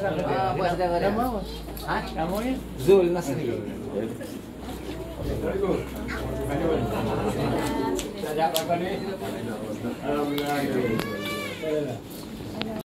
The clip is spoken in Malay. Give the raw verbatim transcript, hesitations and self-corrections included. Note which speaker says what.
Speaker 1: Ah, buat saudara dia.
Speaker 2: Nama apa?
Speaker 1: Ha?
Speaker 2: Namanya?
Speaker 1: Zul Nasri.
Speaker 3: Alhamdulillah.